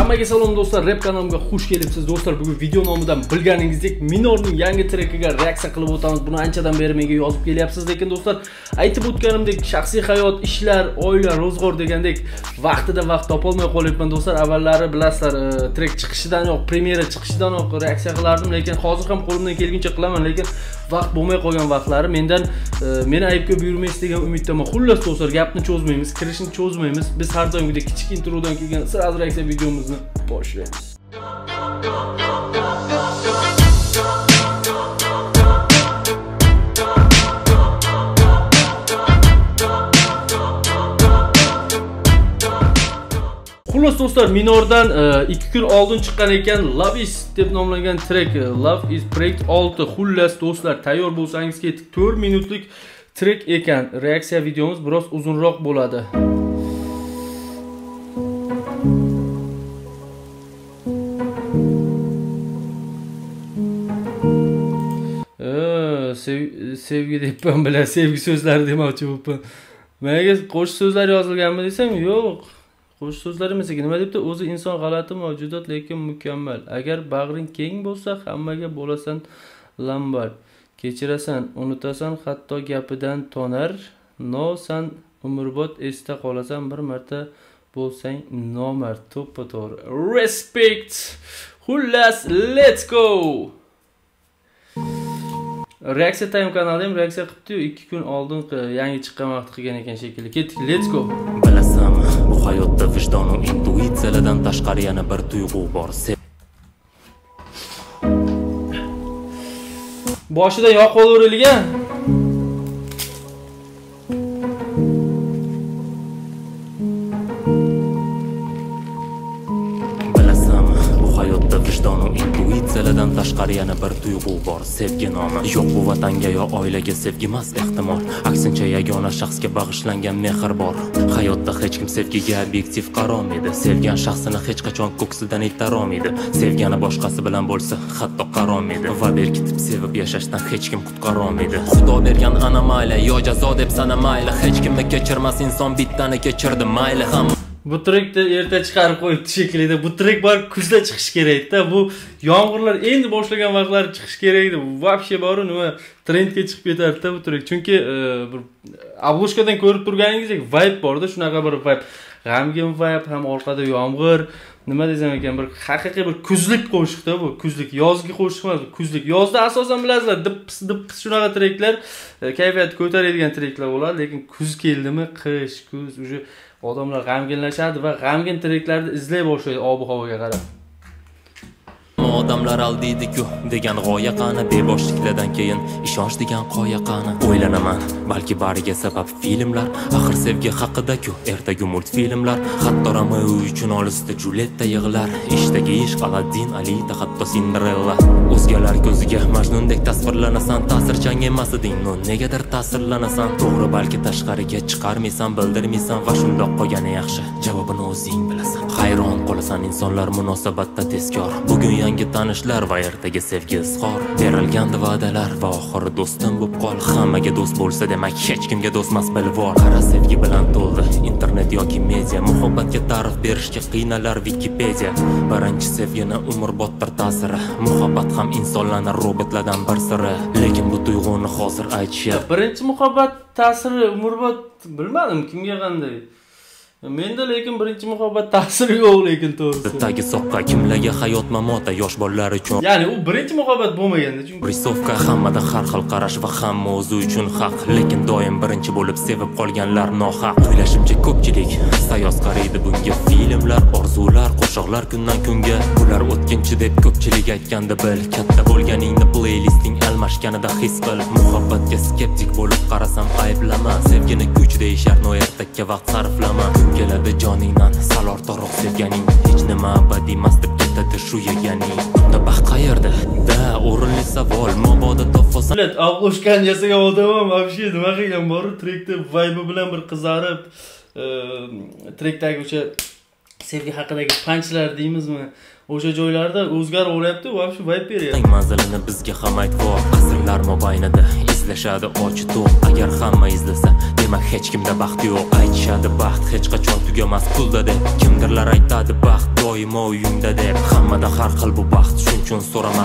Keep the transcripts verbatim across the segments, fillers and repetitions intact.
Hammaga salom do'stlar, rap kanalimga xush kelibsiz do'stlar. Bugun video nomidan bilganingizdek Minorning yangi trekiga reaksiya qilib o'tamiz. Buni anchadan beri menga yozib kelyapsiz, lekin do'stlar, aytib o'tganimdek, shaxsiy hayot, ishlar, oila, ro'zg'or degandek vaqtida vaqt topolmay qolyapman do'stlar. Avvallari bilasizlar, trek chiqishidan yo'q, premyera chiqishidan yo'q reaksiya qilardim, lekin hozir ham qo'limdan kelguncha qilaman, lekin vaqt bo'lmay qolgan vaqtlari mendan meni aybga buyurmaysiz degan umiddaman. Xullas do'stlar, gapni cho'zmaymiz, kirishni cho'zmaymiz. Biz har doimgidek kichik introdan kelgan siraz reaksiya videomizni boshlaymiz. Xullas do'stlar, Minordan ikki kun oldin chiqqan ekan Love Is deb nomlangan trek. Love Is Project olti. Xullas do'stlar, tayyor bo'lsangiz ketdik. to'rt minutlik trek ekan. Reaksiya videomiz biroz uzunroq bo'ladi. Sevgi debman bilan sevgi so'zlari demoqchi bo'libman. Menga qo'shiq so'zlar yozilganmi desam, yo'q. Qo'shiq so'zlar emas ekan. Nima debdi? O'zi inson g'alati mavjudot, lekin mukammal. Agar bag'ring keng bo'lsa, hammaga bo'lasan lambal. Kechirasan, unutasan, hatto gapidan tonar. No, san umrbod esda qolasan, bir marta bo'lsang nomard. To'ppa-to'g'ri. Respect. Xullas, let's go. Reaksiya Time kanali ham reaksiya qilibdi-yu, ikki kun oldin yangi chiqqan vaqt qilgan ekan shekilli. Ketdik, let's go. Bilasanmi, bu hayotda vijdon va intuitsiyadan tashqari yana bir tuyg'u bor. Boshida yoqib o'rilgan. Vijdon va intuitsiyadan tashqari yana bir tuyg'u bor, sevgi nomi. Yo'q bu vatanga yo oilaga sevgimas ehtimol, aksincha yagona shaxsga bag'ishlangan mehr bor. Hayotda hech kim sevgiga obyektiv qarolmaydi, sevgan shaxsini hech qachon ko'ksidan itarolmaydi. Sevgani boshqasi bilan bo'lsa, hatto qarolmaydi va berkitib sevib yashashdan hech kim qutqarolmaydi. Xudo bergan anomalya yo jazo deb sanamayli, hech kimni kechirmas inson bittani kechirdi, mayli ham. Bu trekni erta chiqarib qo'yibdi shekilli. Bu trek bor kuzda chiqish kerak-da. Bu yomg'irlar endi boshlagan vaqtlar chiqish kerak edi. Vobshe bor, nima trendga chiqib ketadi-da bu trek. Chunki bir obloshkadan ko'rib turganingizdek vibe bor-da, shunaqa bir vibe. G'amgin vibe, ham orqada yomg'ir. Nima desam ekan, bir haqiqiy bir kuzlik qo'shiqda bu. Kuzlik, yozgi qo'shiq emas, kuzlik. Yozda asosan bilasizlar, dip-pis dip-pis shunaqa treklar, kayfiyat ko'taradigan treklar bo'ladi, lekin kuz keldimi, qish, kuz, uje odamlar g'amginlashadi va g'amgin treklarni izlay boshlaydi ob-havoga qarab. Odamlar aldiydi-ku degan g'oya qani, beboshliklardan keyin ishonch degan qoya qani. O'ylanaman, balki bariga sabab filmlar, axir sevgi haqida-ku ertaga multfilmlar. Hatto Romeo uchun olisda Julietta yig'lar, ishdagi ishq Aladdin, Alita, hatto Cinderella. O'zgalar ko'ziga Majnundek tasvirlanasan, ta'sirchan emas eding, no negadir ta'sirlanasan. To'g'ri, balki tashqariga chiqarmaysan, bildirmaysan va shundoq qolgani yaxshi. Javobini o'zing bilasan. Hayron qolasan insonlar munosabatda tezkor. Bugun yangi tanishlar va ertaga sevgi izhor. Berilgandi va'dalar va oxiri do'stim bo'lib qol. Hammaga do'st bo'lsa demak hech kimga do'stmas bilvor. Qara sevgi bilan to'ldi internet yoki media, muhabbatga ta'rif berishga qiynalar Wikipedia. Birinchi sevgini umrboddir ta'siri, muhabbat ham insonlarni robotlardan bir siri. Lekin bu tuyg'uni hozir aytishyapti. Birinchi muhabbat ta'siri umrbod bilmadim kimga qanday. Menda lekin birinchi muhabbat ta'siri yo'q, lekin to'g'risi. Tagi soqqa kimlarga hayot mamota yosh bolalar uchun. Ya'ni u birinchi muhabbat bo'lmaganda, chunki risovka hammada har xil qarash va hamma o'zi uchun haq, lekin doim birinchi bo'lib sevib qolganlar nohaq. O'ylashimcha ko'pchilik sayoz qaraydi bunga filmlar, orzular, qo'shiqlar kundan kunga. Bular o'tkinchi deb ko'pchilik aytganda bil, katta bo'lganingni playlisting almashganida his qil. Muhabbatga skeptik bo'lib qarasam ayblama, sevgini kuch deyishar, no ertakka vaqt sarflama. Keladi joningdan sal ortiqroq sevganing, hech nima abadiy emas deb ketadi shu yeganing. Unda baxt qayerda? Da, o'rinli savol, mabodo topsa. Bilet, avg'ushkan yasagan odam ham vobshe nima qilgan bor, trekda vibe bilan bir qizarib, trekdagi o'sha sevgi haqidagi punchlar deymizmi? O'sha joylarda o'zgarib o'ryapti, vobshe vibe beryapti. Manzilini bizga ham aytib, asrlar mobaynida izlashadi och to'q. Agar hamma izlasa, demak hech kimda baxt yo'q. Aytishadi baxt hech qachon tugamas pulda deb. Kimdirlar aytadi baxt doimo uyingda deb. Hammada har xil bu baxt, shuning uchun so'rama.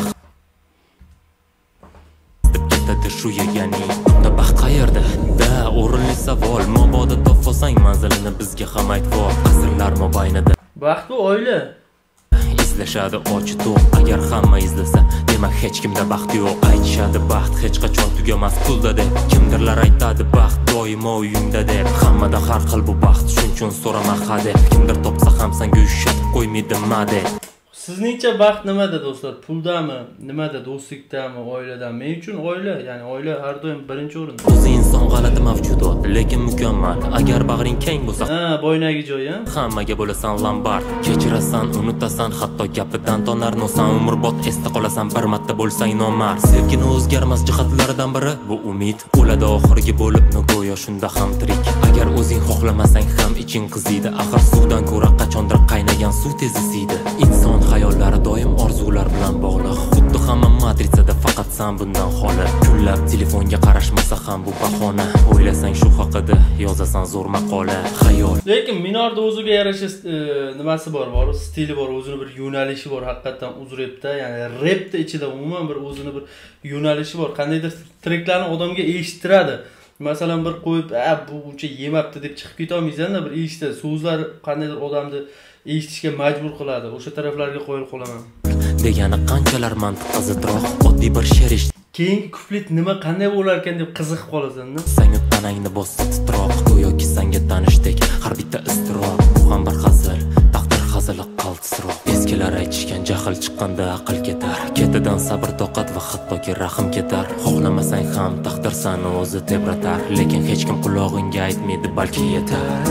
Deb ketadi shu yaganing. Unda baxt qayerda? Da, o'rinli savol. Mabodo topsang manzilini bizga ham aytvo. Asrlar mobaynida baxt bu oila. izlashadi och to'q. Agar hamma izlasa, demak hech kimda baxt yo'q. Aytishadi baxt hech qachon tugamas pulda deb. Kimdirlar aytadi baxt doimo uyingda deb. Hammada har xil bu baxt, shuning uchun so'rama hadeb. Kimdir topsa ham senga ushlatib qo'ymaydi madeb. Sizningcha baxt nimada do'stlar? Puldami, nimada, do'stlikdami, oiladami? Men uchun oila, ya'ni oila har doim birinchi o'rinda. O'zi inson g'alati mavjudot, lekin mukammal. Agar bag'ring keng bo'lsa, ha, boynagi joy, ha. Hammaga bo'lasan lombard. Kechirasan, unutasan, hatto gapidan tonar nosan. Umrbod esda qolasan, bir marta bo'lsang nomard. Sevgini o'zgarmas jihatlaridan biri bu umid. O'ladi oxirgi bo'lib, go'yo shunda ham tirik. Agar o'zing xohlamasang ham iching qiziydi. Axir suvdan ko'ra qachondir qaynagan suv tez isiydi. Inson hayollari doim orzular bilan bog'liq. Xuddi hamma matritsada, faqat sen bundan xoli. Kunlab telefonga qarashmasa ham bu bahona. O'ylasang shu haqida yozasan zo'r maqola. Xayol. Lekin Minorda o'ziga yarasha e, nimasi bor, bor, stili bor, o'zini bir yo'nalishi bor. Haqiqatan uzrepda, ya'ni rapda ichida umuman bir o'zini bir yo'nalishi bor. Qandaydir treklarni odamga eshittiradi. Masalan bir qo'yib, "A, bu uncha yemabdi" deb chiqib keta olmaysan-da, bir eshitdi. So'zlar qandaydir odamni eshitishga majbur qiladi. O'sha taraflarga qo'yil qolaman. Degani qanchalar mantiqqa zidroq, oddiy bir she'r eshit. Keyingi kuplet nima qanday bo'lar ekan deb qiziqib qolasan-da. Senga tanangni bossa titroq, go'yoki senga tanishdek, har bitta iztirob. Bu ham bir hazil, taqdir hazili qaltisroq. Eskilar aytishgan jahl chiqqanda aql ketar. Ketidan sabr, toqat va hattoki rahm ketar. Xohlamasang ham taqdir seni o'zi tebratar, lekin hech kim qulog'ingga aytmaydi, balki yetar.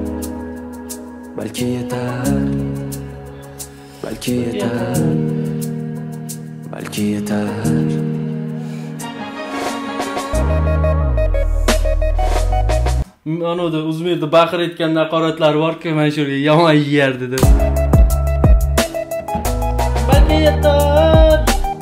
Balki yetar. Balki yetar. Balki yetar. Anoda Uzmirda baqir etgan naqoratlari bor-ku, men shu yerga yomon yerdi deb. Balki yetar.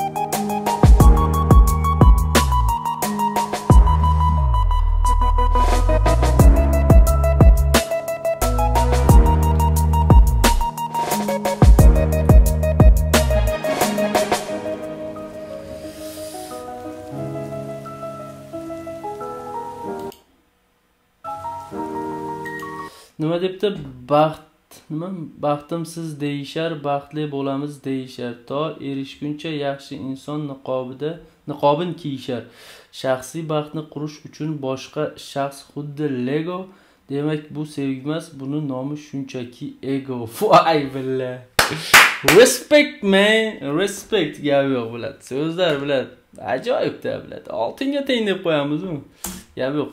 Nima debdi? Baxt, nima? Baxtimsiz deyishar, baxtli bo'lamiz deyishar. To erishguncha yaxshi inson niqobida, niqobin kiyishar. Shaxsiy baxtni qurish uchun boshqa shaxs xuddi Lego. Demak, bu sevgi emas, buni nomi shunchaki ego. Voy billa. Respect man, respect gap yo'q biladi. So'zlar biladi. Ajoyibda biladi. Oltinga teng deb qo'yamiz-ku. Gap yo'q.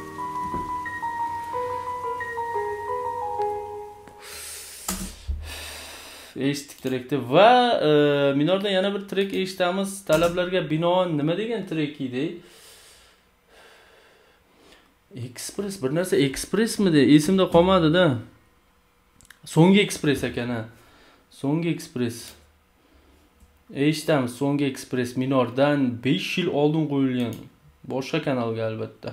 Eshitdik trekni va e, Minordan yana bir trek eshitamiz. Talablarga binoan nima degan trek edi? Express, bir narsa Expressmidi? Esimda qolmadi-da. So'nggi Express ekan. So'nggi Express. Eshitamiz So'nggi Express Minordan besh yil oldin qo'yilgan. Boshqa kanalga albatta.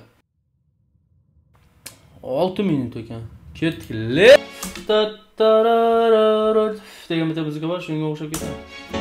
olti minut ekan. Ketdik. degan bitta muzika bor, shunga o'xshab ketadi.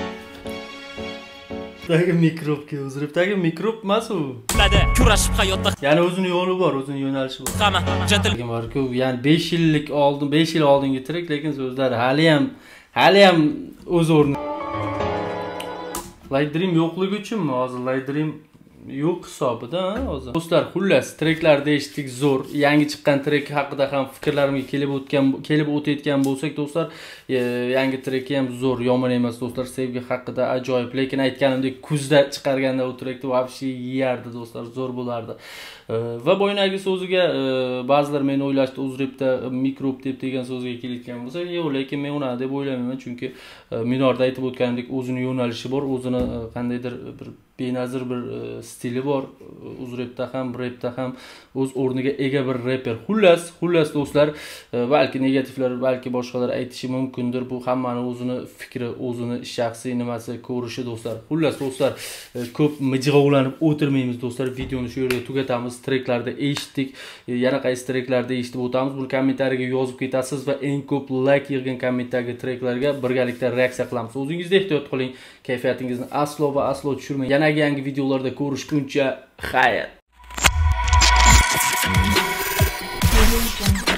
Tagi mikrobga uzrib, tagi mikrob emas u. Kurashib hayotda. Ya'ni o'zining yo'li bor, o'zining yo'nalishi bor. Hamma jantel bor-ku, ya'ni besh yillik oldin, besh yil oldingi trek, lekin so'zlari hali ham, hali ham o'z o'rni. Light Dream yo'qligi uchunmi hozir Light Dream yo'q hisobida hozir. Do'stlar, xullas treklarni eshitdik, zo'r. Yangi chiqqan trek haqida ham fikrlarimga kelib o'tgan, kelib o'tayotgan bo'lsak, do'stlar, yangi treki ham zo'r, yomon emas do'stlar. Sevgi haqida ajoyib, lekin aytganimdek kuzda chiqarganda u trekni vobshe yerdi do'stlar, zo'r bo'lardi. Va boynagi so'ziga ba'zilar meni o'ylashdi, uzrepda mikrob deb degan so'zga kelayotgan bo'lsa, yo'q, lekin men uni deb o'ylamayman, chunki Minorda aytib o'tganimdek o'zining yo'nalishi bor, o'zini qandaydir bir benazir bir stili bor. O'z rapda ham, rapda ham o'z o'rniga ega bir reper. Xullas, xullas do'stlar, balki negativlar, balki boshqalar aytishi mumkindir. Bu hammani o'zini fikri, o'zini shaxsiy nimasi, ko'rishi do'stlar. Xullas do'stlar, ko'p mijg'ovlanib o'tirmaymiz do'stlar. Videoni shu yerda tugatamiz. Treklarda eshitdik. Yana qaysi treklarda eshitib o'tamiz. Buni kommentariyaga yozib ketasiz va eng ko'p like yig'gan kommentdagi treklarga birgalikda reaksiya qilamiz. O'zingizda ehtiyot qiling. Kayfiyatingizni aslo va aslo tushirmang. Yana yangi videolarda ko'rishguncha xayr.